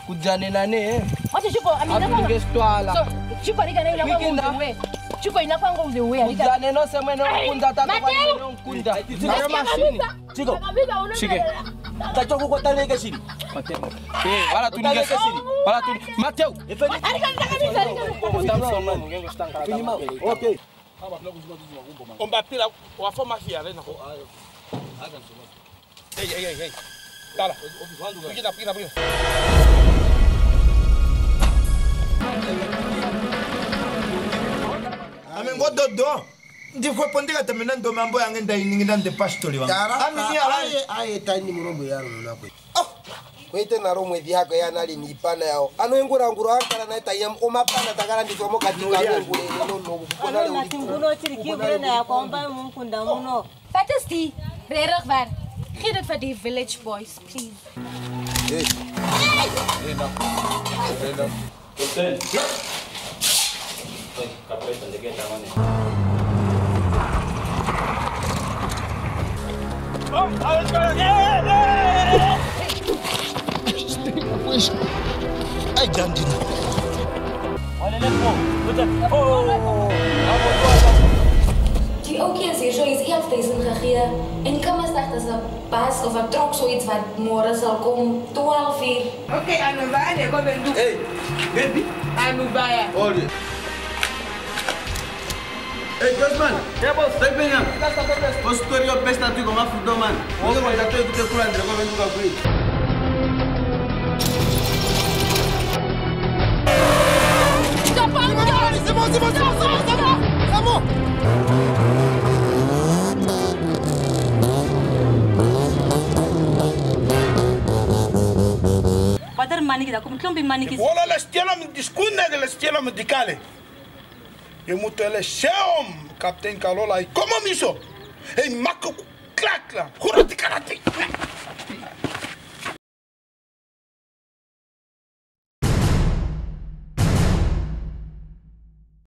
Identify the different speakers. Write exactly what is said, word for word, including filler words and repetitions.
Speaker 1: kujane nane.
Speaker 2: Wacha Chico, amina kwa.
Speaker 1: Ngestwala.
Speaker 2: So, Chico nika na ile kwa uzewe. Chico inakuwa ngo uzewe.
Speaker 1: Kujane no sema no kunda tata kwa no kunda. Na mashini.
Speaker 3: Chico. Shike. Tacho kukotana ile chini.
Speaker 1: Mateo. Eh, wala tunige chini. Wala tu Mateo.
Speaker 2: Alika nitaka mimi alika.
Speaker 3: Okay.
Speaker 4: Omba pila wa forma fia le nako. Hey hey hey. Dala. Pikina pikina pikina.
Speaker 5: Amengo dodo. Ndifwe pondeka tamena ndo mambo yange ndayiningira nde pastori wangu.
Speaker 6: Amini aye aye tani murombo yaro nakwe. Oh. Wete na romo evi hako ya nali ni pana yao. Ano engura nguru ankara na tayam omapana takara ndi somo katika ngure no no kupona le.
Speaker 7: Ano tinguno chiriki brena ya kwamba mukunda muno.
Speaker 2: Wat is die? Regtig waar. Gee dit vir die village boys, please.
Speaker 6: Hey.
Speaker 4: Hey no. Hey no. Hotel. Oi, kapre de geta mane. Oh, I was going. Yeah, yeah.
Speaker 5: Ai jandina.
Speaker 3: Olha lepo. Oh.
Speaker 8: Die ou keer sê so iets elf duisend gegee en kom as dat as 'n bus of 'n trok so iets wat môre sal kom twaalf uur.
Speaker 9: Okay, anu baie ko bendu.
Speaker 5: Hey, baby.
Speaker 9: Anu baie.
Speaker 5: Olha. Hey, Cosman.
Speaker 3: Ya boss,
Speaker 5: Tá bem, não? O story o besta tu como afro man. Olha, mas já tô que tu andre, como vendu ka free.
Speaker 2: Stop!
Speaker 5: C'est bon, c'est bon, c'est bon, c'est bon, c'est bon. C'est bon.
Speaker 7: Padar mani kita, como tlombi mani kita.
Speaker 4: Wala la stella me discunda de la stella medicale. Eu muito ele cheom, Captain Carola e como miso. Ei maco clac lá. Hurati